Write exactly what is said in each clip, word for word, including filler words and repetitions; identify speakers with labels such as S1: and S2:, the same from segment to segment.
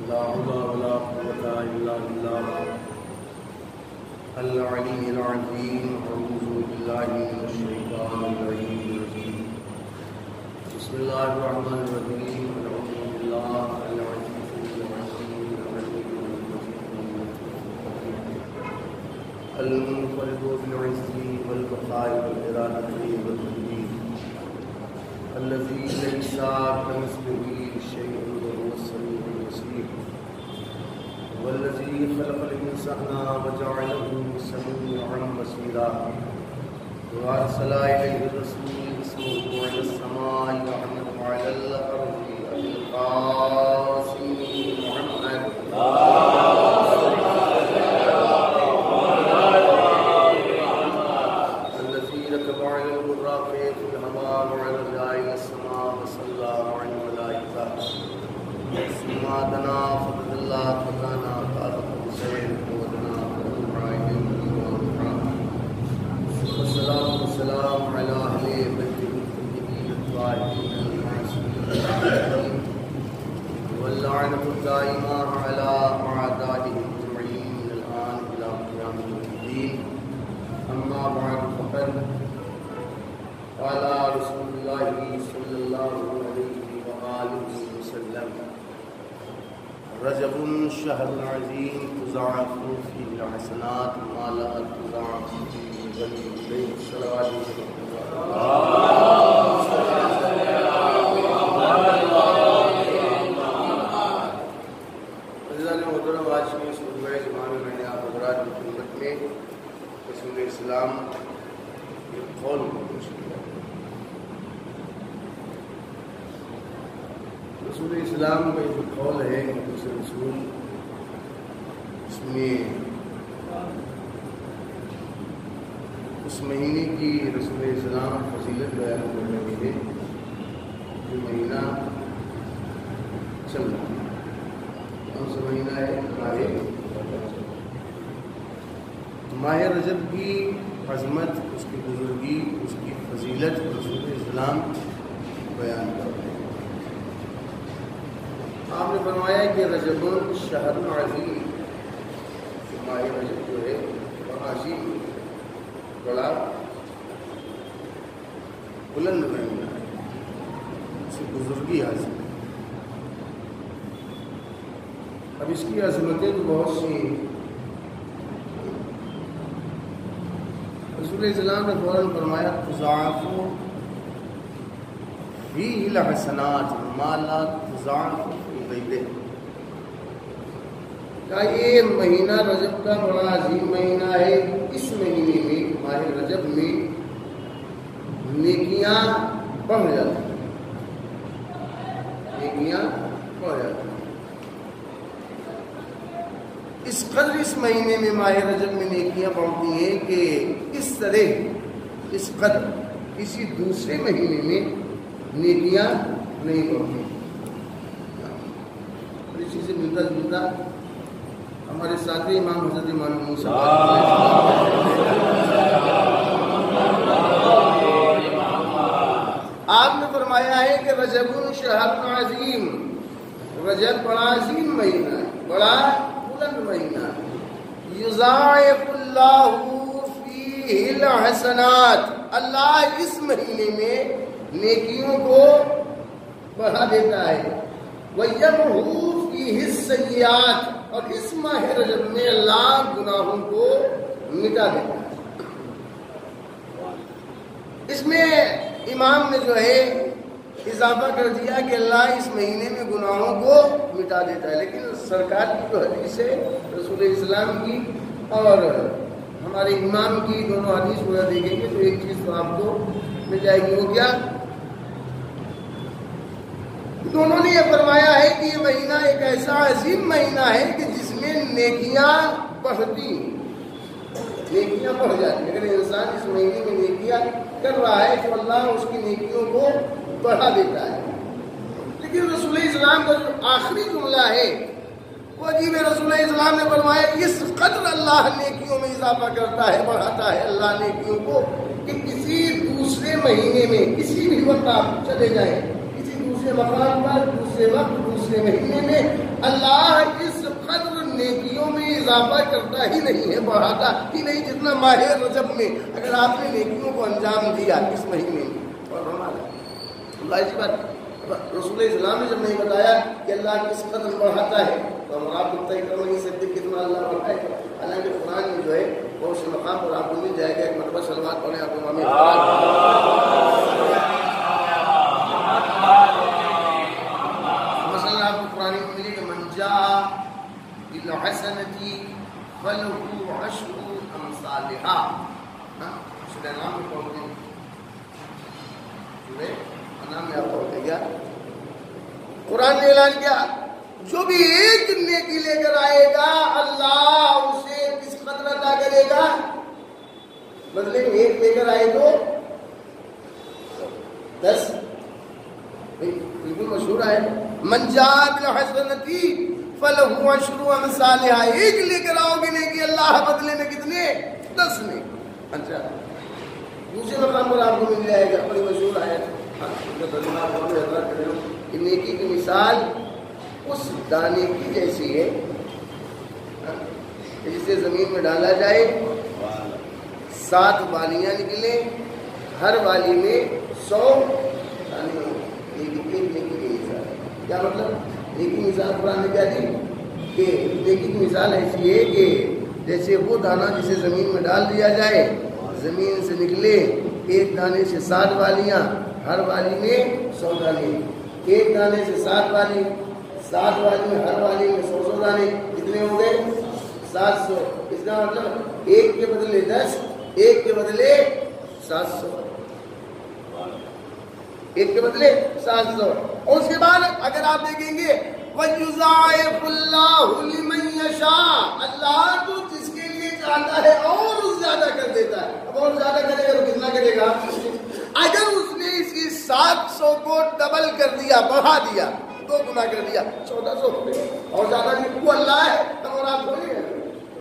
S1: لا حول ولا قوة إلا بالله العلي العظيم. أعوذ بالله من الشيطان الرجيم. بسم الله الرحمن الرحيم. الحمد لله العزيز الحكيم المنفرد بالعز والبقاء والإرادة والتدبير الذي ليس كمثله شيء وهو السميع البصير والذي خلق الإنسان وجعله سميعا بصيرا وأرسل إليه الرسول اسمه على السماء وحمد على الأرض القاسم محمد الذي ركب على البراق في الهواء وعلى الجاء السماء وصلى على الملائكة ثم دنا فقد الله فدانا قال حسين ودنا فدنا والصلاة والسلام على أهل بيته الطيبين الطاهرين المعصومين واللعنة الدائمة على أعدائهم أجمعين من الآن إلى قيام الدين. أما بعد فقد قال رسول الله صلى الله عليه وآله وسلم: رجب شهر عظيم تضاعف فيه الحسنات ما لا تضاعف فيه غيره. صلوات محترم، آج کے اس خطبہ جمعہ میں نے آپ حضرات کی خدمت میں رسول اسلام کے قول کو پیش کیا. رسول اسلام کا جو قول ہے اس رسول اس میں اس مہینے کی رسول اسلام فضیلت بیان کرنے کے لیے جو مہینہ چل رہا ہے، کون سا مہینہ ہے؟ ماہ ماہ رجب کی عظمت، اس کی بزرگی، اس کی فضیلت رسول اسلام بیان کر رہے ہیں. آپ نے فرمایا کہ رجب شہر عظیم، ماہ رجب جو ہے بڑا عظیم، بڑا بلند مہینہ ہے، اس کی بزرگی حاصل ہے. اب اس کی عظمتیں تو بہت سی ہیں. رسول اسلام نے فوراً فرمایا: تضاعف فیہ الحسنات ما لا تضاعف فی غیرہ. کہ یہ مہینہ رجب کا بڑا عظیم مہینہ ہے. اس مہینے میں، ماہ رجب میں، نیکیاں بڑھ جاتی ہیں، نیکیاں بڑھ جاتی ہیں. اس قدر اس مہینے میں، ماہ رجب میں، نیکیاں بڑھتی ہیں کہ اس طرح اس قدر کسی دوسرے مہینے میں نیکیاں نہیں بڑھتی. اور اسی سے ملتا جلتا ہمارے ساتھی امام حضرت امام موسیٰ آپ نے فرمایا ہے کہ رجب شہر عظیم، رجب بڑا عظیم مہینہ ہے، بڑا بلند مہینہ ہے. یضاعف اللہ فیہ الحسنات، اللہ اس مہینے میں نیکیوں کو بڑھا دیتا ہے. وَيَمْحُو فِيهِ السَّيِّئَاتِ، اور اس ماہ رجب میں اللہ گناہوں کو مٹا دیتا ہے. اس میں امام نے جو ہے اضافہ کر دیا کہ اللہ اس مہینے میں گناہوں کو مٹا دیتا ہے. لیکن سرکار کی جو حدیث ہے رسول اسلام کی اور ہمارے امام کی، دونوں حدیث پورا دیکھیں گے تو ایک چیز تو آپ کو مل جائے گی. وہ کیا؟ دونوں نے یہ فرمایا ہے کہ یہ مہینہ ایک ایسا عظیم مہینہ ہے کہ جس میں نیکیاں بڑھتی ہیں، نیکیاں بڑھ جاتی ہیں. اگر انسان اس مہینے میں نیکیاں کر رہا ہے تو اللہ اس کی نیکیوں کو بڑھا دیتا ہے. لیکن رسول اسلام کا جو آخری جملہ ہے وہ عجیب ہے. رسول اسلام نے فرمایا اس قدر اللہ نیکیوں میں اضافہ کرتا ہے، بڑھاتا ہے اللہ نیکیوں کو، کہ کسی دوسرے مہینے میں کسی بھی وقت آپ چلے جائیں، کسی دوسرے مقام پر، دوسرے وقت، دوسرے مہینے میں اللہ اس قدر نیکیوں میں اضافہ کرتا ہی نہیں ہے، بڑھاتا ہی نہیں جتنا ماہ رجب میں اگر آپ نے نیکیوں کو انجام دیا اس مہینے میں. اور ہمارا اللہ اس بات رسول اسلام نے جب نہیں بتایا کہ اللہ کس قدر بڑھاتا ہے تو ہم آپ کو طے کر نہیں سکتے کتنا اللہ بڑھائے گا. حالانکہ قرآن میں جو ہے بہت سے مقام پر آپ کو مل جائے گا. ایک مرتبہ سلوات پڑھیں آپ امام مثلا آپ کو قرآن میں ملے گا من جاء بالحسنۃ فلہ عشر امثالھا. سورہ نام میں پڑھتے ہیں، سورہ نام میں آپ پڑھتے گیا قرآن نے اعلان کیا جو بھی ایک نیکی لے کر آئے گا اللہ اسے کس قدر عطا کرے گا. بدلے میں ایک لے کر آئے تو دس. بالکل مشہور ہے من جاء بالحسنۃ فلہ عشر امثالھا. ایک لے کر آؤ گے نیکی اللہ بدلے میں کتنے؟ دس میں. اچھا دوسرے مقام پر آپ کو مل جائے گا بڑی مشہور ہے کہ نیکی کی مثال اس دانے کی جیسی ہے جسے زمین میں ڈالا جائے، سات بالیاں نکلیں، ہر والی میں سو دانے ہوں. نیکی کی مثال کیا مطلب؟ نیکی مثال قرآن نے کیا دی کہ نیکی کی مثال ایسی ہے کہ جیسے وہ دانہ جسے زمین میں ڈال دیا جائے، زمین سے نکلے ایک دانے سے سات والیاں، ہر والی میں سو دانے. ایک دانے سے سات والی، سات والی میں ہر والی میں سو سو دانے. کتنے ہو گئے؟ سات سو. اس کا مطلب ایک کے بدلے دس، ایک کے بدلے سات سو، ایک کے بدلے سات سو. اور اس کے بعد اگر آپ دیکھیں گے وَيُضَاعِفُ اللَّهُ لِمَن يَشَاءُ. اللہ تو جس کے لیے چاہتا ہے اور زیادہ کر دیتا ہے. اب اور زیادہ کرے گا تو کتنا کرے گا؟ اگر اس نے اس کی سات سو کو ڈبل کر دیا، بڑھا دیا، دو گنا کر دیا، چودہ سو ہو گئے. اور زیادہ نہیں، وہ اللہ ہے تم اور آپ تھوڑی ہے.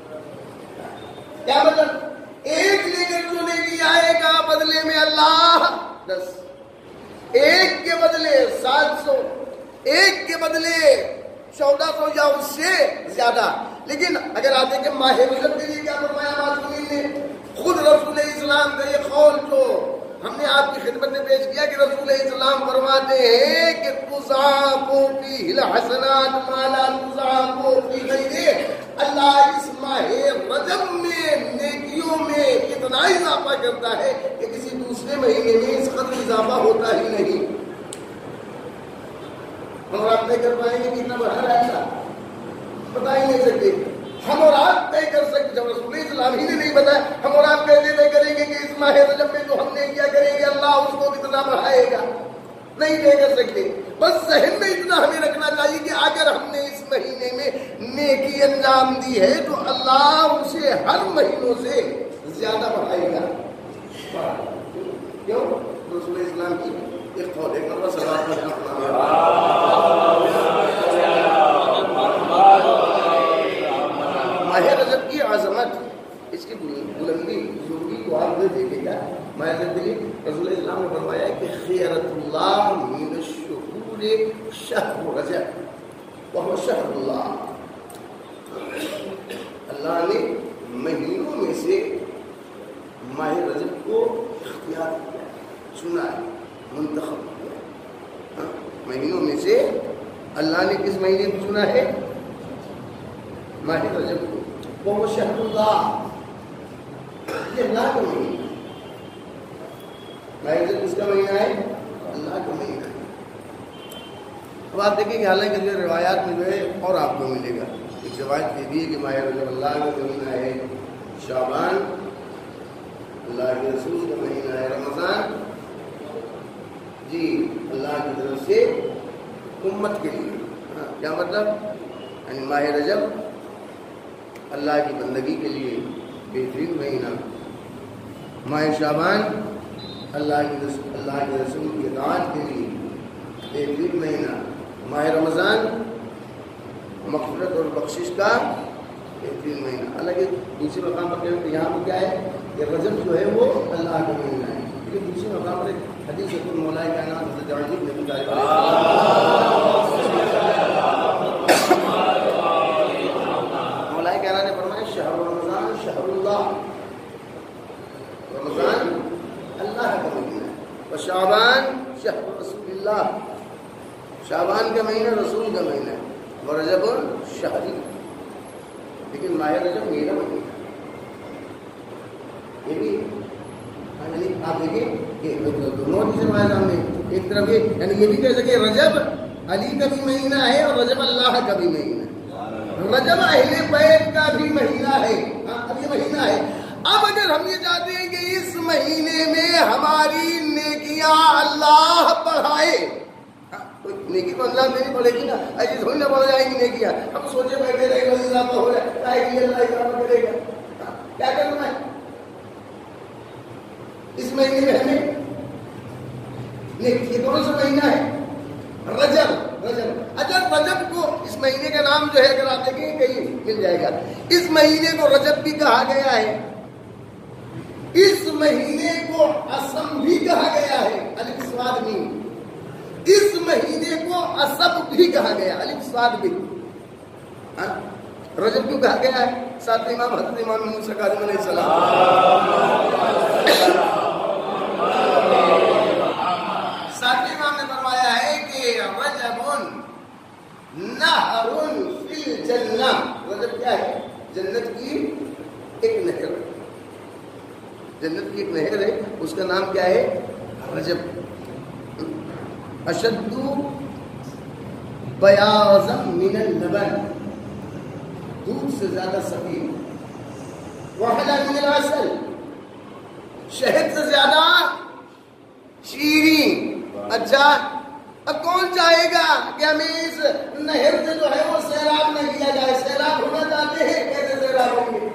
S1: کیا مطلب؟ ایک لے کر جو نیکی آئے گا بدلے میں اللہ دس، ایک کے بدلے سات سو، ایک کے بدلے چودہ سو یا اس سے زیادہ. لیکن اگر آپ دیکھیں ماہ رجب کے لیے کیا فرمایا معصومین نے؟ خود رسول اسلام کا یہ قول جو ہم نے آپ کی خدمت میں پیش کیا کہ رسول اسلام فرماتے ہیں کہ تضاعف فیہ الحسنات ما لا تضاعف فی غیرہ. اللہ اس ماہ رجب میں نیکیوں میں اتنا اضافہ کرتا ہے کہ کسی دوسرے مہینے میں اس قدر اضافہ ہوتا ہی نہیں. ہم اور آپ طے کر پائیں گے کتنا بڑھا رہا ہے؟ بتا ہی نہیں سکتے. ہم اور آپ طے کر سکتے جب رسول اسلام ہی نے نہیں بتایا. ہم اور آپ کیسے طے کریں گے کہ اس ماہ رجب میں جو ہم نے کیا کریں گے اللہ اس کو کتنا بڑھائے گا؟ نہیں طے کر سکتے. بس ذہن میں اتنا ہمیں رکھنا چاہیے کہ اگر ہم نے اس مہینے میں نیکی انجام دی ہے تو اللہ اسے ہر مہینوں سے زیادہ بڑھائے گا. کیوں؟ رسول اسلام کی ایک قول ہے. ماہ رجب کی عظمت، اس کی بلندی بزرگی کو آپ دیکھے گا. ماہ رجب رسول اسلام نے فرمایا کہ خیرت اللہ من الشہور شہر رجب وہو شہر اللہ. اللہ نے مہینوں میں سے ماہ رجب کو اختیار کیا، چنا ہے، منتخب کیا. مہینوں میں سے اللہ نے کس مہینے کو چنا ہے؟ ماہ رجب کو. وہ شہر اللہ، یہ اللہ کا مہینہ. ماہ رجب کس کا مہینہ ہے؟ اللہ کا مہینہ ہے. اب آپ دیکھیں کہ حالانکہ جو روایات میں جو ہے اور آپ کو ملے گا. ایک روایت یہ بھی ہے کہ ماہ رجب اللہ کا مہینہ ہے، شعبان اللہ کے رسول کا مہینہ ہے، رمضان جی اللہ کی طرف سے امت کے لیے. کیا مطلب؟ یعنی ماہ رجب اللہ کی بندگی کے لیے بہترین مہینہ، ماہ شعبان اللہ کی رسول اللہ کے رسول کی اطاعت کے لیے بہترین مہینہ، ماہ رمضان مغفرت اور بخشش کا بہترین مہینہ. حالانکہ دوسرے مقام پر کہیں کہ یہاں پر کیا ہے کہ رجب جو ہے وہ اللہ کا مہینہ ہے. لیکن دوسرے مقام پر حدیث مولا کائنات حضرت علی نے بتایا شعبان شہر رسول اللہ، شعبان کا مہینہ رسول کا مہینہ ہے، اور رجب شہری، لیکن ماہ رجب میرا مہینہ یہ بھی آپ دیکھیں کہ دونوں چیزیں ہمارے سامنے، ایک طرف یہ یعنی یہ بھی کہہ سکے رجب علی کا بھی مہینہ ہے اور رجب اللہ کا بھی مہینہ ہے، رجب اہل بیت کا بھی مہینہ ہے، اب یہ مہینہ ہے۔ اب اگر ہم یہ چاہتے ہیں کہ اس مہینے میں ہماری نیکیاں اللہ بڑھائے، تو نیکی کو اللہ دینی پڑے گی نا، ایسی تھوڑی نہ بڑھ جائیں گی نیکیاں، ہم سوچے بیٹھے رہے گا اللہ ہو رہا ہے اللہ اضافہ کرے گا، کیا کرنا ہے اس مہینے میں ہمیں؟ یہ کون سا مہینہ ہے؟ رجب، رجب۔ اچھا رجب کو اس مہینے کا نام جو ہے اگر آپ دیکھیں کہیں مل جائے گا، اس مہینے کو رجب بھی کہا گیا ہے، اس مہینے کو اسم بھی کہا گیا ہے، الف صاد میم، اس مہینے کو اسب بھی کہا گیا، الف صاد بھی۔ رجب کیوں کہا گیا ہے؟ سات امام حضرت امام موسیٰ کاظم علیہ السلام سات امام نے فرمایا ہے کہ رجب نہر فی الجنہ، رجب کیا ہے؟ جنت کی ایک نہر، جنت کی ایک نہر ہے، اس کا نام کیا ہے؟ رجب۔ اشد بیاضا من اللبن، دودھ سے زیادہ سفید، وحلا من العسل، شہد سے زیادہ شیریں۔ اچھا اب کون چاہے گا کہ ہمیں اس نہر سے جو ہے وہ سیراب نہ کیا جائے؟ سیراب ہونا چاہتے ہیں، کیسے سیراب ہوں گے؟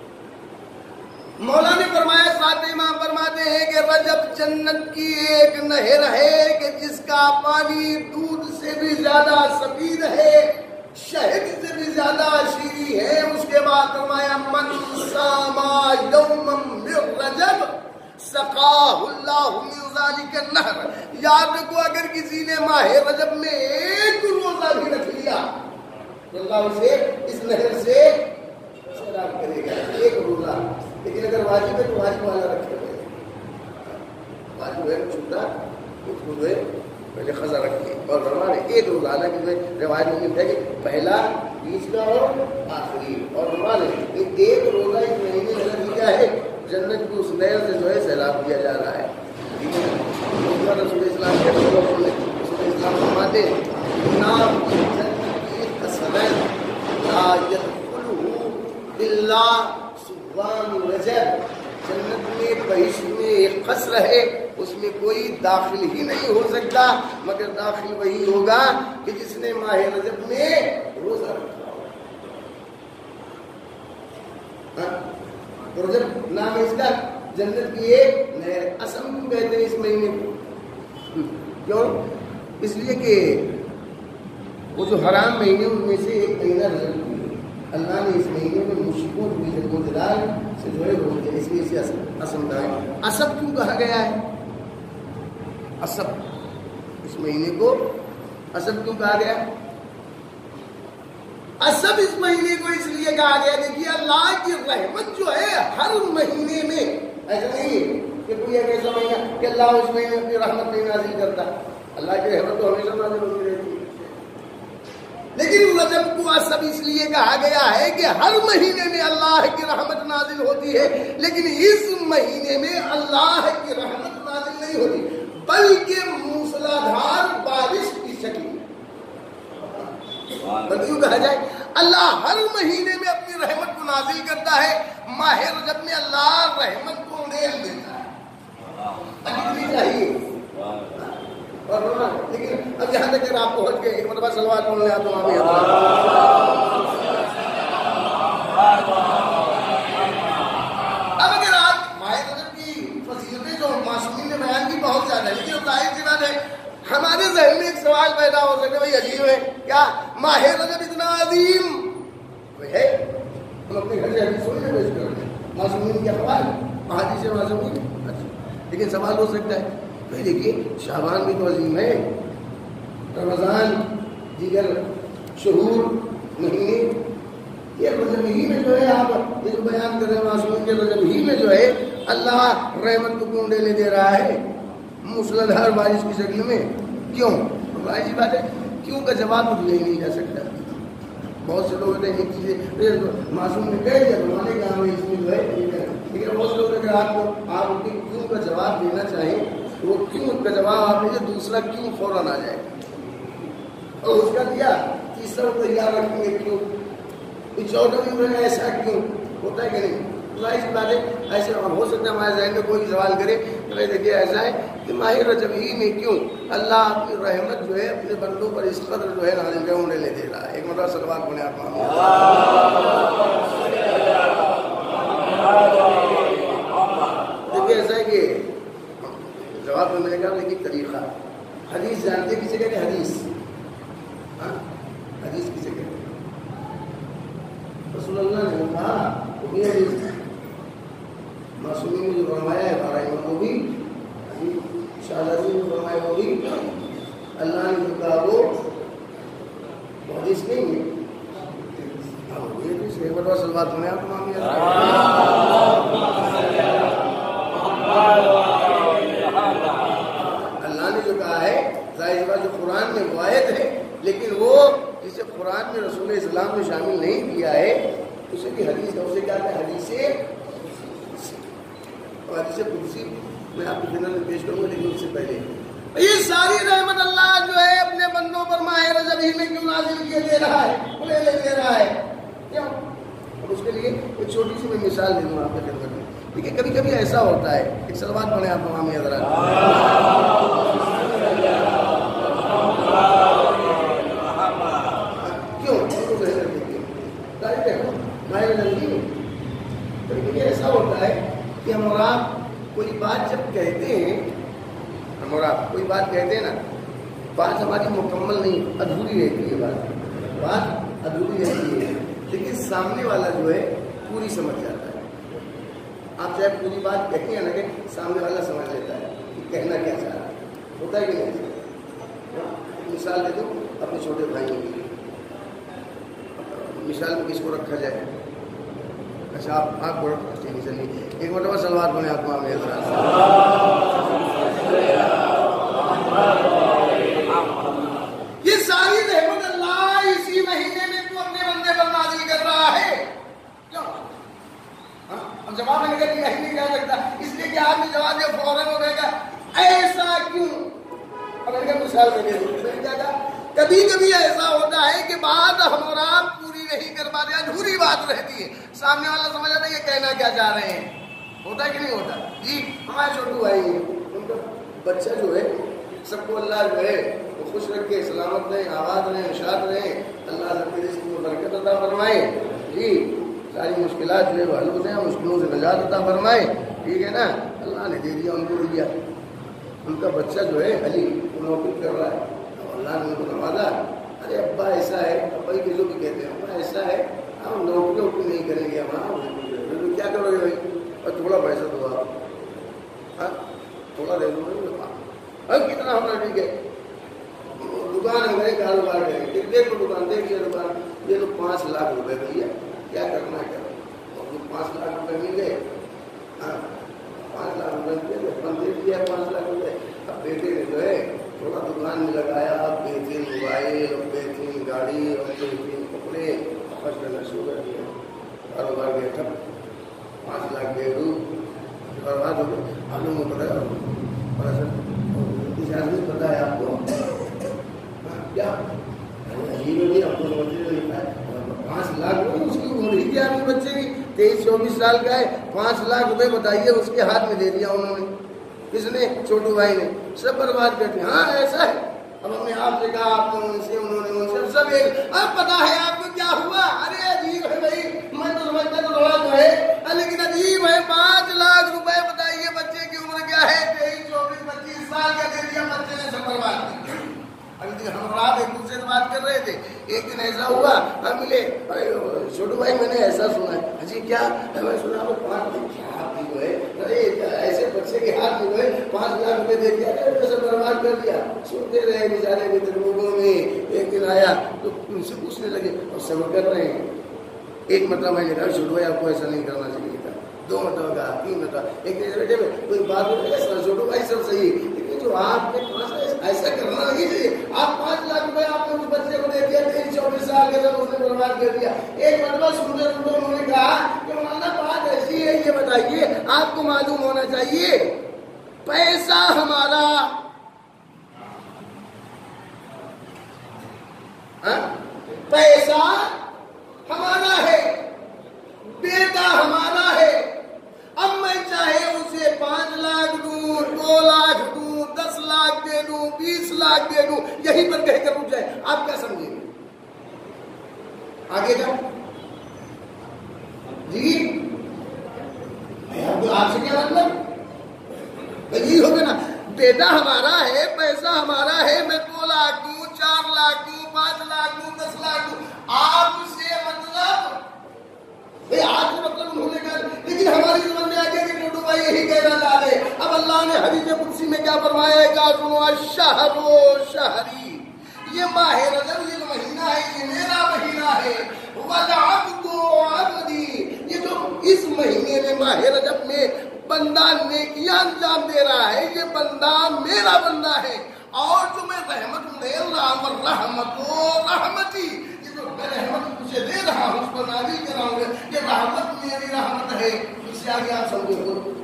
S1: مولا نے فرمایا، سات امام فرماتے ہیں کہ رجب جنت کی ایک نہر ہے کہ جس کا پانی دودھ سے بھی زیادہ سفید ہے، شہد سے بھی زیادہ شیریں ہے۔ اس کے بعد فرمایا من ساما یوما من رجب سقاہ اللہ من ذالک النہر، یاد رکھو اگر کسی نے ماہ رجب میں ایک روزہ بھی رکھ لیا تو اللہ اسے اس نہر سے سیراب کرے گا، ایک روزہ۔ لیکن اگر واجب ہے تو واجب والا رکھے ہوئے، واجب ہے چھوٹا اس کو جو ہے پہلے خزہ رکھیے، اور ہمارے ایک روزہ، حالانکہ جو ہے روایت میں ملتا ہے کہ پہلا بیچ کا اور آخری، اور ہمارے ایک روزہ اس مہینے میں رکھ لیا ہے، جنت کو اس نہر سے جو ہے سیلاب کیا جا رہا ہے۔ رسول اسلام کے رسول اسلام فرماتے ہیں نام کی جنت کی حسنات لا يدخلہ الا صوام رجب، جنت میں بہشت میں ایک قصر ہے، اس میں کوئی داخل ہی نہیں ہو سکتا مگر داخل وہی ہوگا کہ جس نے ماہ رجب میں روزہ رکھا ہو۔ رجب نام ہے اس کا، جنت کی ایک نہر۔ اسم کیوں کہتے ہیں اس مہینے کو؟ کیوں؟ اس لیے کہ وہ جو حرام مہینے ان میں سے ایک مہینہ رجب ہے، اللہ نے اس مہینے میں مشرکوں کی جنگ و جدال سے جو ہے روک دیا، اس لیے اسے اسم کہا ہے۔ اسب کیوں کہا گیا ہے؟ اسب اس مہینے کو اسب کیوں کہا گیا؟ اسب اس مہینے کو اس لیے کہا گیا، دیکھیے اللہ کی رحمت جو ہے ہر مہینے میں، ایسا نہیں ہے کہ کوئی ایک ایسا مہینہ کہ اللہ اس مہینے اپنی رحمت نہیں نازل کرتا، اللہ کی رحمت تو ہمیشہ نازل ہوتی رہتی ہے۔ لیکن رجب کو اسب اس لیے کہا گیا ہے کہ ہر مہینے میں اللہ کی رحمت نازل ہوتی ہے، لیکن اس مہینے میں اللہ کی رحمت نازل نہیں ہوتی بلکہ موسلادھار بارش کی شکل میں۔ کیوں کہا جائے اللہ ہر مہینے میں اپنی رحمت کو نازل کرتا ہے، ماہ رجب میں اللہ رحمت کو ڈیل دیتا ہے، اتنی چاہیے۔ اور لیکن اب یہاں تک کہ آپ پہنچ گئے، ایک مرتبہ سلوات پڑھ لیں آپ تو وہاں بھی اب اگر آپ ماہ رجب کی فضیلتیں جو معصومین نے بیان کی بہت زیادہ ہے، لیکن ظاہر سی بات ہے ہمارے ذہن میں ایک سوال پیدا ہو سکے، بھائی عجیب ہے کیا ماہ رجب اتنا عظیم ہے؟ ہم اپنے گھر سے حدیث سننے پیش کر رہے ہیں، معصومین کے اخبار احادیث معصومین، لیکن سوال ہو سکتا ہے بھائی دیکھیے شعبان بھی تو عظیم ہے، رمضان، دیگر شہور مہینے، یہ رجب ہی میں جو ہے آپ یہ جو بیان کر رہے ہیں معصومین کے رجب ہی میں جو ہے اللہ رحمت کو کیوں ڈیلے دے رہا ہے؟ मूसलाधार बारिश की शक्ल में। क्यों? भाई जी बात है, क्यों का जवाब तो दिया ही नहीं जा सकता। बहुत से लोग होते हैं चीजें मासूम ने कह दिया तुम्हारे गाँव में इसमें जो है, लेकिन बहुत से लोग अगर आपको आप उनके क्यों का जवाब देना चाहें तो वो क्यों का जवाब आप दीजिए, दूसरा क्यों फौरन आ जाए और उसका दिया तीसरा तैयार रखेंगे क्यों, चौदह में ऐसा क्यों होता है कि नहीं। सी बात है, ऐसे हो सकता है हमारे जहन में कोई सवाल करे तो भाई देखिए ऐसा है कि माह रजब ही में क्यों अल्लाह अपनी रहमत जो है अपने बंदों पर इस कदर जो है नाज़िल कर उन्हें ले दे रहा है। एक मतलब सलवात पढ़े आप। देखिए ऐसा है कि जवाब तो मिलेगा लेकिन तरीका, हदीस जानते किसे कहते हैं? हदीस, हाँ हदीस किसे कहते हैं? रसूलुल्लाह ने कहा वो भी हदीस मासूमी में जो फरमाया है हमारा इमाम वो भी शाहजी ने फरमाया वो भी अल्लाह ने जो कहा वो हदीस नहीं है। अब ये भी एक बार सलवात होने आप मामी अल्लाह ने जो कहा है जाहिर बात जो कुरान में वो आयत है, लेकिन वो जिसे कुरान में रसूल इस्लाम में शामिल नहीं किया है उसे भी हदीस है। उसे क्या कहते हैं? हदीस और हदीस कुदसी मैं आपके दिनों में पेश करूंगा, लेकिन उससे पहले ये सारी रहमत अल्लाह जो है अपने बंदों पर माह रजब ही में क्यों नाज़िल किए दे रहा है, उन्हें ले दे रहा है क्यों? और उसके लिए एक छोटी सी मैं मिसाल दे दूँ आपके खिदमत में। देखिए कभी कभी ऐसा होता है, एक सलवात पढ़े आप तमाम हज़रात, क्यों देखिए ऐसा होता है कि हम और आप कोई बात जब कहते हैं, हम और आप कोई बात कहते हैं ना, बात हमारी मुकम्मल नहीं, अधूरी रहती है, बात बात अधूरी रहती है, लेकिन सामने वाला जो है पूरी समझ जाता है। आप चाहे पूरी बात कहें या ना कहें, सामने वाला समझ लेता है कि कहना क्या चाह रहा है, होता है कि नहीं। मिसाल दे दो अपने छोटे भाइयों की, मिसाल में किसको रखा जाए? अच्छा आप आप बोलो, ठीक है चलिए एक मतलब सलवार बने आत्मा में। ये सारी रहमत अल्लाह इसी महीने में तो अपने बंदे पर नाज़िल कर रहा है। क्यों? अब जवाब मैंने कहा नहीं नहीं जा सकता, इसलिए कि आपने जवाब दिया फौरन हो गएगा ऐसा क्यों। अब मैंने मिसाल में दे दूँ, मैंने क्या कहा कभी कभी ऐसा होता है कि बात हम और आप पूरी नहीं कर पाते, अधूरी बात रहती है, सामने वाला समझ आता है ये कहना क्या चाह रहे हैं। होता है कि नहीं होता? जी हमारे छोटू भाई हैं, उनका बच्चा जो है सबको अल्लाह जो है वो खुश रखे, सलामत रहे, आबाद रहे, शाद रहे, अल्लाह सबके रिज़्क़ में बरकत अता फरमाए। जी सारी मुश्किलात जो है वो हल होते हैं, मुश्किलों से निजात अता फरमाए, ठीक है ना। अल्लाह ने दे दिया, उनको दिया। उनका बच्चा जो है अली वो नौकरी कर रहा है, अल्लाह ने उनको नवाजा। अरे अब्बा ऐसा है, अब्बा ही जो भी कहते हैं अब्बा ऐसा है, हम नौकरी वोकरी नहीं करेंगे, हम तो क्या करोगे भाई, और थोड़ा पैसा दो आप, हाँ थोड़ा दे दो, अब कितना होना ठीक है, दुकान हम गए कारोबार करेंगे, देखो दुकान देखिए दुकान, ये तो पाँच लाख रुपए भैया क्या करना है करो, और तो पाँच लाख रुपए मिल गए, हाँ पाँच लाख रुपए मिल गए, अपन दे दिया पाँच लाख रुपए। अब बेटे ने जो है थोड़ा दुकान में लगाया, बेहतरीन मोबाइल और बेहतरीन गाड़ी और बेहतरीन कपड़े खर्च करना शुरू कर दिया, कारोबार गया ठप, पाँच लाख बेरू बर्बाद हो गए। आप लोगों को पता है, किसी आदमी पता है आपको क्या अजीब आपको पाँच लाख रुपये उसकी उम्र ही क्या आदमी बच्चे की तेईस चौबीस साल का है, पाँच लाख रुपए बताइए उसके हाथ में दे दिया उन्होंने, किसने? छोटू भाई ने, सब बर्बाद करते। हाँ ऐसा है, अब हमने आपसे कहा, आपने उनसे, उन्होंने उनसे, सब एक। अब पता है आपको क्या हुआ? अरे अजीब है भाई, मैं तो समझता तो थोड़ा तो है, लेकिन अजीब है, पाँच लाख रुपए बताइए बच्चे की उम्र क्या है, तेईस चौबीस पच्चीस साल का दे दिया बच्चे ने, सब बर्बाद कर दिया। अभी हम आप एक दूसरे से बात कर रहे थे, एक दिन ऐसा हुआ हम मिले, अरे छोटू भाई मैंने ऐसा सुना है। अजी क्या? मैं सुना वो पाँच हाथ जो है, अरे ऐसे बच्चे के हाथ में जो है पाँच लाख रुपए दे दिया, पैसा बर्बाद कर दिया। सुनते रहे बेचारे मित्र लोगों में। एक दिन आया तो उनसे पूछने लगे और सब कर रहे हैं। एक मतलब मैंने कहा छोटू भाई आपको ऐसा नहीं करना चाहिए था, दो मतलब कहा, तीन मतलब, एक दिन बेटे में कोई बात नहीं, छोटू भाई सब सही, लेकिन जो تو آپ کے پاس ایسا کرنا نہیں چاہیے. آپ پانچ لاکھ روپے آپ نے اس بچے کو دے دیا, تیس چوبیس سال کے سب اس نے برباد کر دیا. ایک مرتبہ سنتے سنتے انہوں نے کہا کہ مولانا بات ایسی ہے, یہ بتائیے آپ کو معلوم ہونا چاہیے پیسہ ہمارا پیسہ ہمارا ہے, بیٹا ہمارا ہے. اب میں چاہے اسے پانچ لاکھ دوں, دو لاکھ دوں, دس لاکھ دے دوں, بیس لاکھ دے دوں, یہیں پر کہہ کر رک جائے. آپ کیا سمجھیں گے آگے جاؤ جی؟ آپ سے کیا مطلب یہی ہوگا نا, بیٹا ہمارا ہے, پیسہ ہمارا ہے, میں دو لاکھ دوں, چار لاکھ دوں, پانچ لاکھ دوں, دس لاکھ دوں. آپ سے مطلب بھائی آپ سے مطلب انہوں نے کہا, لیکن ہماری زبان میں آ گیا کہ ٹوٹو بھائی یہی کہنا چاہ رہے. اب اللہ نے حدیث قدسی میں کیا فرمایا ہے, کہا سنو الشہر و شہری, یہ ماہ رجب یہ مہینہ ہے, یہ میرا مہینہ ہے. والعبد عبدی, یہ جو اس مہینے میں ماہ رجب میں بندہ نیکیاں انجام دے رہا ہے, یہ بندہ میرا بندہ ہے. اور جو میں رحمت دے رہا ہوں, رحمت و رحمتی, یہ جو میں رحمت مجھے دے رہا ہوں اس پر نازل کر رہا ہوں, یہ رحمت میری رحمت ہے. اس سے آگے آپ سمجھو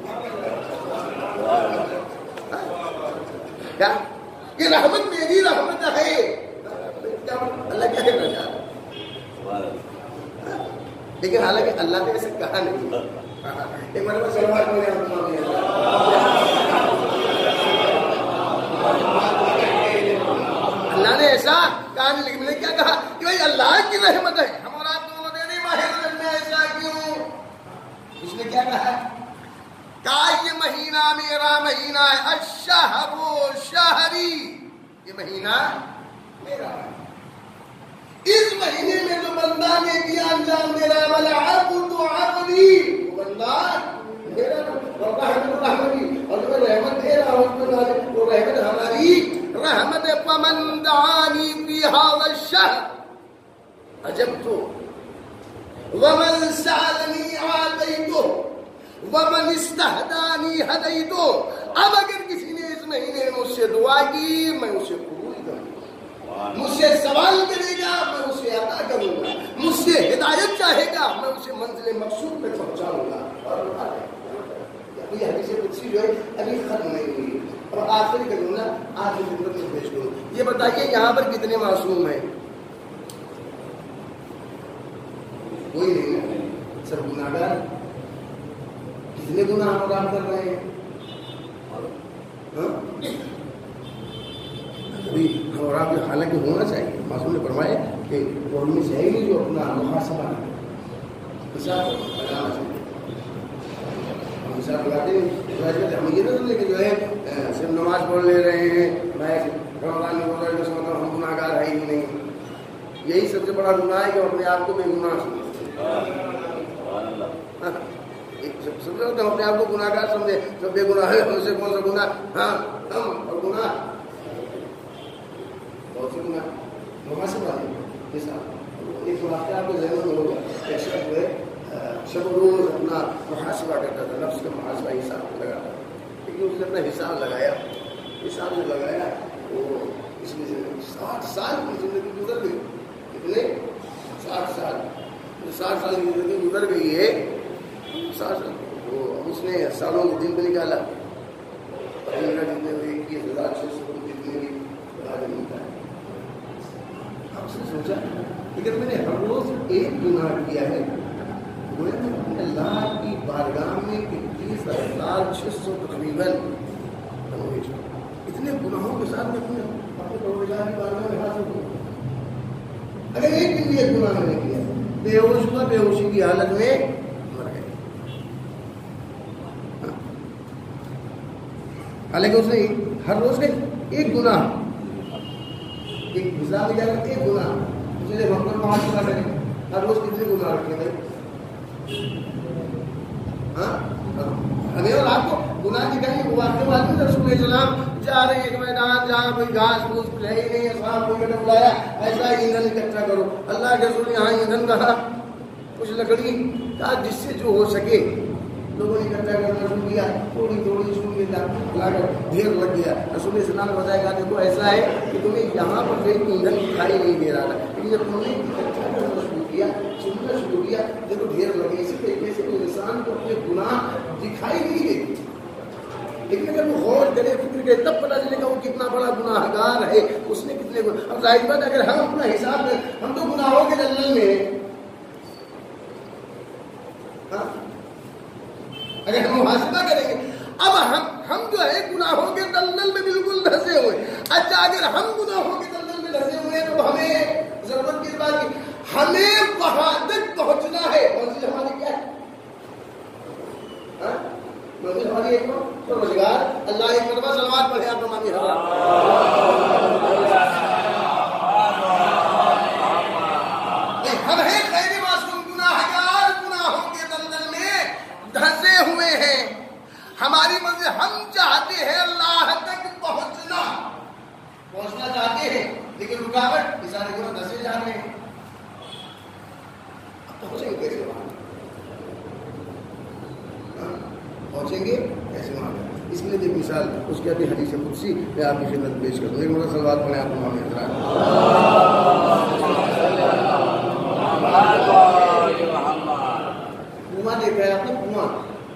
S1: کیا یہ رحمت میری رحمت ہے. اللہ کیا کہنا چاہ رہا, لیکن حالانکہ اللہ نے ایسے کہا نہیں. ایک مرتبہ سلوات میں اللہ نے ایسا کہا نہیں, لیکن میں نے کیا کہا کہ بھائی اللہ کی رحمت ہے, ہمارا دونوں دے نہیں ماہ رجب میں ایسا کیوں. اس نے کیا کہا, کہا یہ مہینہ میرا مہینہ ہے, الشہر و شہری, یہ مہینہ میرا ہے. اس مہینے میں جو بندہ نے کیا انجام دے رہا ہے, والعبد عبدی, وہ بندہ میرا رحمتی, اور جو میں رحمت دے رہا ہوں وہ رحمت ہماری رحمت. فمن دعانی فی هذا الشہر عجبت ومن سألنی عاتیتہ ومن استہدانی ہدیتہ. اب اگر کسی نے اس مہینے میں مجھ سے دعا کی, میں اسے قبول کروں گا. مجھ سے سوال کرے گا, میں اسے عطا کروں گا. مجھ سے ہدایت چاہے گا, میں اسے منزل مقصود پہ پہنچاؤں گا. اور یہ حدیث قدسی جو ہے ابھی ختم نہیں ہوئی, اور آخری کروں نا, آخری خدمت میں پیش کروں. یہ بتائیے یہاں پر کتنے معصوم ہیں؟ کوئی نہیں ہے, سب گناہگار. کتنے گناہ ہم کام کر رہے ہیں. اور آپ کے حالانکہ ہونا چاہیے, معصوم نے فرمایا کہ وہ ان میں سے ہے ہی نہیں جو اپنا محاسبہ حساب لگانا چاہیے. ہم حساب لگاتے ہیں, ہم یہ نہ سمجھے کہ جو ہے صرف نماز پڑھ لے رہے ہیں, میں رمضان میں بول رہے ہیں تو سمجھتا ہوں ہم گناہ گار ہے ہی نہیں. یہی سب سے بڑا گناہ ہے کہ اپنے آپ کو بے گناہ سمجھتے ہیں. ہم اپنے آپ کو گناہ گار سمجھے, سب بے گناہ ہے, ہم سے کون سا گناہ, ہاں ہم اور گناہ بہت سی گناہ محاسبہ ہے حساب. ایک واقعہ آپ کے ذہن میں ہوگا, ایک شخص جو ہے شب روز اپنا محاسبہ کرتا تھا, نفس کا محاسبہ حساب لگاتا تھا, لیکن اس نے اپنا حساب لگایا, حساب جو لگایا وہ اس میں ساٹھ سال کی زندگی گزر گئی. کتنے؟ ساٹھ سال. ساٹھ سال کی زندگی گزر گئی ہے. ساٹھ سال وہ اس نے سالوں کے دن پہ نکالا, جتنے ہوئے اکیس ہزار چھ سو جتنے بھی ملتا ہے. آپ سے سوچا لیکن میں نے ہر روز ایک گناہ کیا ہے, اللہ کی بارگاہ میں اکیس ہزار چھ سو تقریباً اتنے گناہوں کے ساتھ میں اپنے پروردگار کی بارگاہ میں حاضر ہوں. اگر ایک دن بھی ایک گناہ میں نے کیا, بے ہوش ہوا, بے ہوشی کی حالت میں مر گئے. حالانکہ اس نے ہر روز کا ایک گناہ, ایک حساب کیا کرتے ایک گناہ, اس نے ہم پر محاسبہ کریں ہر روز کتنے گناہ رکھے بھائی. ہاں ہمیں اور آپ کو گناہ کی کہیں واقع بات نہیں. رسول السلام جا رہے ہیں ایک میدان جہاں کوئی گھاس پھوس ہے ہی نہیں, صاحب کوئی نے بلایا ایسا ایندھن اکٹھا کرو. اللہ کے رسول یہاں ایندھن کہا, کچھ لکڑی کہا, جس سے جو ہو سکے لوگوں نے اکٹھا کرنا شروع کیا, تھوڑی تھوڑی سوئی لا کر ڈھیر لگ گیا. رسول اسلام نے بتایا کہ دیکھو ایسا ہے کہ تمہیں یہاں پر کہیں ایندھن دکھائی نہیں دے رہا تھا, لیکن جب تم نے اکٹھا کرنا شروع کیا, سننا شروع کیا, دیکھو ڈھیر لگے. اسی طریقے سے انسان کو اپنے گناہ دکھائی نہیں دیتے, لیکن اگر وہ غور کرے, فکر کرے, تب پتا چلے گا وہ کتنا بڑا گناہ گار ہے, اس نے کتنے گناہ. اب ظاہر بات اگر ہم اپنا حساب کریں, ہم تو گناہوں کے دلدل میں ہیں. اگر ہم محاسبہ کریں گے, اب ہم ہم جو ہے گناہوں کے دلدل میں بالکل دھسے ہوئے. اچھا اگر ہم گناہوں کے دلدل میں دھسے ہوئے ہیں تو ہمیں ضرورت کس بات کی, ہمیں وہاں تک پہنچنا ہے. منزل ہماری کیا ہے؟ منزل ہماری ایک روزگار. اللہ ایک مرتبہ صلوات پڑھے آپ تمامی حضرات. ہم ہیں غیر معصوم گناہگار, گناہوں کے دلدل میں دھسے ہوئے ہیں. ہماری منزل, ہم چاہتے ہیں اللہ تک پہنچنا, پہنچنا چاہتے ہیں, لیکن رکاوٹ یہ سارے گناہ دھسے جا رہے ہیں. اب پہنچیں گے کیسے وہاں, پہنچیں گے کیسے وہاں. اس میں ایک مثال اس کی ابھی حدیث قدسی میں آپ کی خدمت پیش کر دوں. ایک مرتبہ صلوات پڑھیں آپ تمام حضرات. کنواں دیکھا ہے آپ نے, کنواں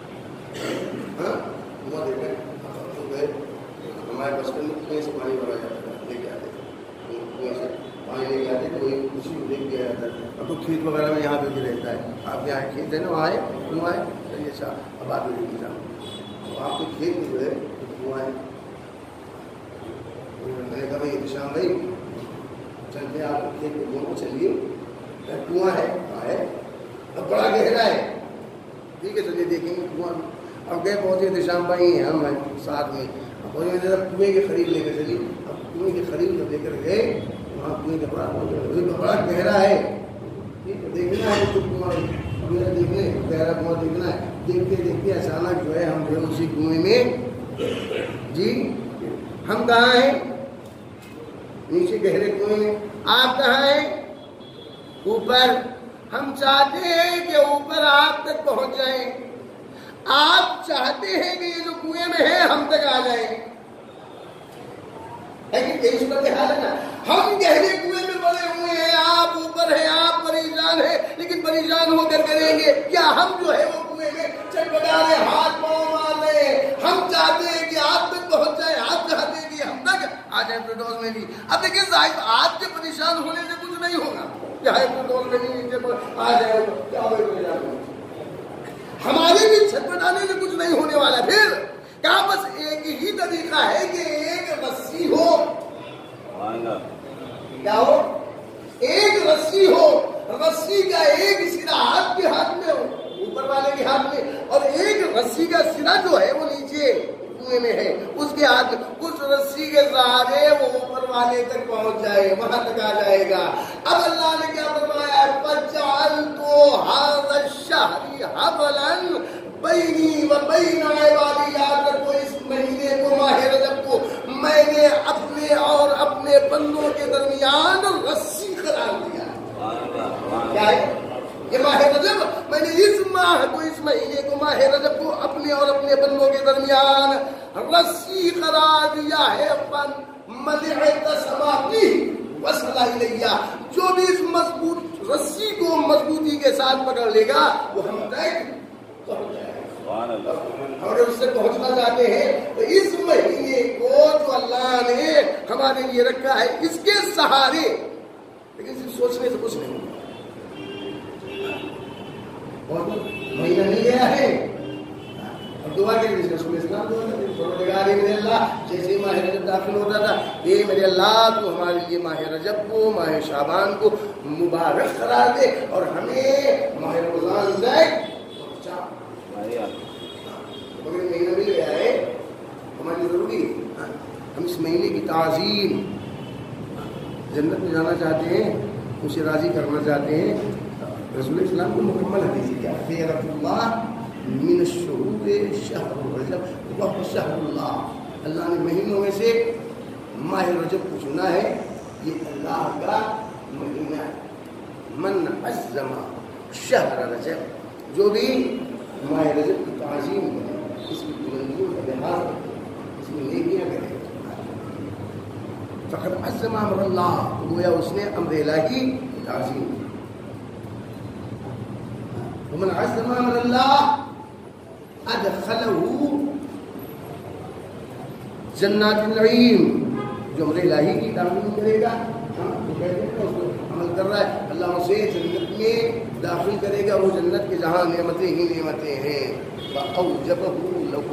S1: کنواں دیکھا ہے تو گئے ہمارے بچپن میں کنویں سے پانی بھرا جاتا تھا, لے کے آتے تھے کنویں سے پانی لے کے آتے تو وہی اسی کو لے کے آیا جاتا تھا. اب تو کھیت وغیرہ میں یہاں پہ بھی رہتا ہے, آپ کے یہاں کھیت ہے نا, وہاں ہے کنواں ہے. چلیے اچھا اب آپ لے کے جاؤ, آپ کے کھیت میں جو ہے کنواں ہے. میں نے کہا بھائی شام بھائی چلتے آپ کے کھیت میں گھومو, چلیے کنواں ہے, کہاں ہے, اب بڑا گہرا ہے, ٹھیک ہے چلیے دیکھیں گے کنواں. اب گئے پہنچے تھے شام بھائی ہیں, ہم ہیں ساتھ میں. اب پہنچے کنویں کے قریب لے کر چلیے. اب کنویں کے قریب جب لے کر گئے وہاں کنویں کا بڑا بڑا گہرا ہے, ٹھیک ہے دیکھنا ہے تو کنواں دیکھنے گہرا کنواں دیکھنا ہے. دیکھتے دیکھتے اچانک جو ہے ہم جو ہے اسی کنویں میں, جی ہم کہاں ہیں, نیچے گہرے کنویں میں. آپ کہاں ہیں, اوپر. ہم چاہتے ہیں کہ اوپر آپ تک پہنچ جائیں, آپ چاہتے ہیں کہ یہ جو کنویں میں ہے ہم تک آ جائیں. لیکن یہ صورت حال ہے نا, ہم گہرے کنویں میں پڑے ہوئے ہیں, آپ اوپر ہیں, آپ پریشان ہیں, لیکن پریشان ہو کر کریں گے کیا, ہم جو ہے وہ کنویں میں چٹپٹا رہے, ہاتھ پاؤں مار رہے ہیں. ہم چاہتے ہیں کہ آپ تک پہنچ جائیں, آپ چاہتے ہیں کہ ہم تک آ جائیں فردوس میں بھی. اب دیکھیے صاحب, آپ کے پریشان ہونے سے کچھ نہیں ہوگا, چاہے فردوس میں بھی نیچے پر آ جائے, کیا ہوگا, ہمارے بھی چھٹپٹانے سے کچھ نہیں ہونے والا. پھر کہاں بس ایک ہی طریقہ ہے کہ ایک رسی ہو, کیا ہو, ایک رسی ہو, رسی کا ایک سرا آپ کے ہاتھ میں ہو, اوپر والے کے ہاتھ میں, اور ایک رسی کا سرا جو ہے وہ نیچے کنویں میں ہے اس کے ہاتھ میں. اس رسی کے سہارے وہ اوپر والے تک پہنچ جائے, وہاں تک آ جائے گا. اب اللہ نے کیا فرمایا, فَجَعَلْتُ هَذَا الشَّهْرِ حَبْلًا بَيْنِي وَبَيْنَ عِبَادِي. یاد رکھو اس مہینے کو, ماہ رجب کو, میں نے اپنے اور اپنے بندوں کے درمیان رسی قرار دیا. کیا ہے یہ ماہ رجب, میں نے اس ماہ کو, اس مہینے کو, ماہ رجب کو اپنے اور اپنے بندوں کے درمیان رسی قرار دیا ہے. مَلِعَتَ سَمَاقِهِ وَصَلَ إِلَيَّ. جو بھی اس مضبوط رسی کو مضبوطی کے ساتھ پکڑ لے گا وہ ہم تک پہنچ جائے گا. اور اس سے پہنچنا چاہتے ہیں تو اس مہینے کو جو اللہ نے ہمارے لیے رکھا ہے اس کے سہارے, لیکن صرف سوچنے سے کچھ نہیں ہوگا. مہینہ مل گیا ہے, اب دعا کے لیے رسول اسلام دعا کرتے میرے اللہ, جیسے ماہ رجب داخل ہوتا تھا, اے میرے اللہ تو ہمارے لیے ماہ رجب کو, ماہ شعبان کو مبارک قرار دے, اور ہمیں ماہ رمضان تک پہنچا. مگر مہینہ مل گیا ہے, ہماری ضروری ہے ہم اس مہینے کی تعظیم, جنت میں جانا چاہتے ہیں, اسے راضی کرنا چاہتے ہیں. رسول اسلام کو مکمل حدیث کیا ہے, خیرۃ اللہ من الشہور شہر رجب وهو شہر اللہ. اللہ نے مہینوں میں سے ماہ رجب کو چنا ہے, یہ اللہ کا مہینہ ہے. من عظم شہر رجب, جو بھی ماہ رجب کی تعظیم کرے، اس کی بلندیوں کا لحاظ کرے، اس میں نیکیاں کرے. فقط عظم امر اللہ، گویا اس نے امر الہی تعظیم کی. ومن عظم امر اللہ ادخلہ جنات النعیم. جو امر الہی کی تعظیم کرے گا، وہ کہتے ہیں اس کو عمل کر رہا ہے، اللہ اسے جنت میں داخل کرے گا، وہ جنت کے جہاں نعمتیں ہی نعمتیں ہیں. فأوجبہ لہ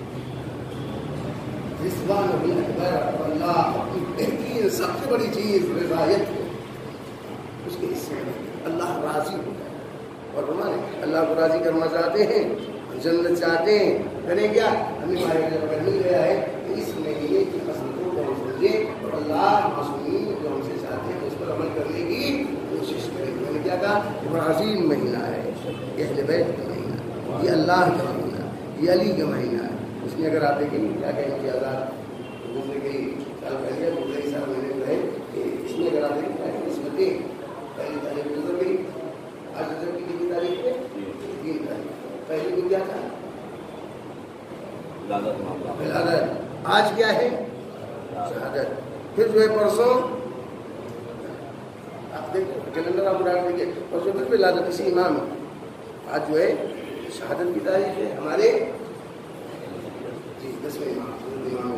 S1: رضوانہ اکبر. اللہ اپنی بہترین سب سے بڑی چیز رضایت ہے اس کے حصے میں، اللہ راضی ہو جائے. اور ہمارے اللہ کو راضی کرنا چاہتے ہیں، جنت چاہتے ہیں، کریں کیا؟ ہمیں ہمارے مل گیا ہے کہ اس مہینے کی فصلوں کو ہم سمجھیں اور اللہ معصومین جو ہم سے چاہتے ہیں اس پر عمل کرنے کی کوشش کریں. میں نے کیا کہا؟ یہ بڑا عظیم مہینہ ہے، یہ اہل بیت کا مہینہ، یہ اللہ کا مہینہ، یہ علی کا مہینہ ہے. اس میں اگر آپ دیکھیں گے کیا کہیں کہ آزاد گزرے گئی سال پہلے گزرے سال میں نے جو ہے کہ اس میں اگر آپ دیکھیں کیا قسمتیں پہلی تاریخ گزر گئی. آج گزر کی کتنی تاریخ ہے؟ تین تاریخ. پہلی کو کیا تھا؟ ولادت. آج کیا ہے؟ شہادت. پھر جو ہے پرسوں آپ دیکھیں کیلنڈر آپ اٹھا دیکھیے، پرسوں پھر ولادت اسی امام. آج جو ہے شہادت کی تاریخ ہے ہمارے جی دسویں امام امام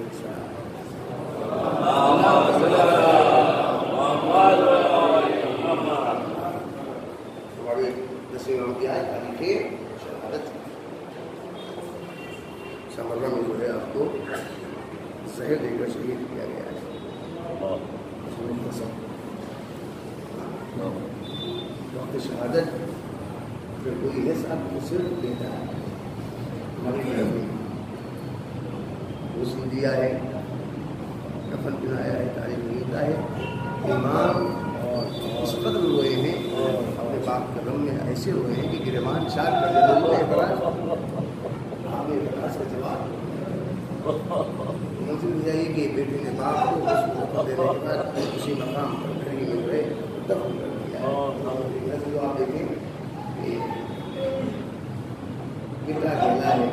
S1: ہمارے دسویں امام کی آج تاریخ ہے شہادت. شمرہ میں جو ہے آپ کو زہر دے کر شہید کیا گیا ہے. وقت شہادت پھر کوئی ہے صاحب کو صرف دیتا ہے، ہمارے گھر میں غسل دیا ہے، کفن پہنایا ہے، تعلیم دیتا ہے. امام اس قدر ہوئے ہیں اپنے باپ قدم میں ایسے ہوئے ہیں کہ گرمان چار کر کے لوگوں نے اعتراض آپ نے اعتراض کا جواب منظور ہو جائیے کہ بیٹے نے باپ کو اس کو دینے کے بعد اسی مقام پر کھڑی میں جو ہے دفن کر دیا ہے. جو آپ دیکھیں کہ کتنا کھیلا ہے.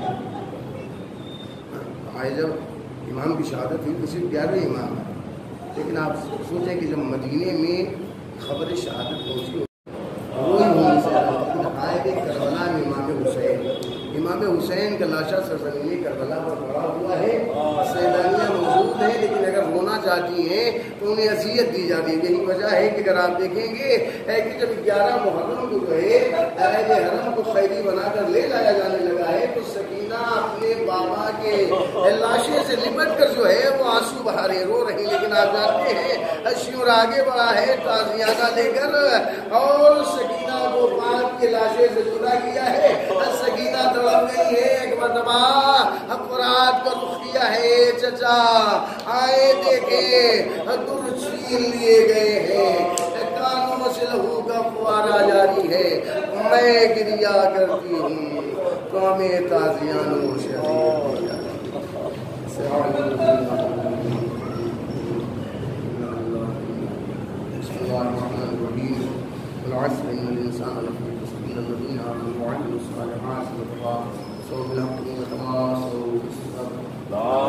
S1: ہمارے جب امام کی شہادت ہوئی تو صرف گیارہویں امام ہے، لیکن آپ سوچیں کہ جب مدینے میں خبر شہادت پہنچی وہی ہوئی سے آئے کہ کربلا میں امام حسین امام حسین کا لاشا سرزمین کربلا پر پڑا ہوا ہے. سیلانیاں موجود ہیں لیکن اگر ہونا چاہتی ہیں تو انہیں اذیت دی جاتی ہے. یہی وجہ ہے کہ اگر آپ دیکھیں گے کہ جب گیارہ محرم کو جو ہے اہل حرم کو قیدی بنا کر لے جایا جانے لگا ہے تو سکینہ اپنے بابا کے لاشے سے لپٹ کر جو ہے وہ آنسو بہا رہے رو رہی. لیکن آپ جانتے ہیں شیور آگے بڑھا ہے تازیانہ لے کر اور سکینہ کو باپ کے لاشے سے جدا کیا ہے. سکینہ تڑپ گئی ہے. ایک مرتبہ فرات کا رخ کیا ہے، چچا آئے دیکھے در چھین لیے گئے ہیں، کانوں سے لہو کا فوارہ جاری ہے، میں گریا کرتی ہوں قوم تازیانوں سے. والعصر إن الإنسان لفي خسر إلا الذين آمنوا وعملوا الصالحات وتواصوا بالحق وتواصوا بالصبر.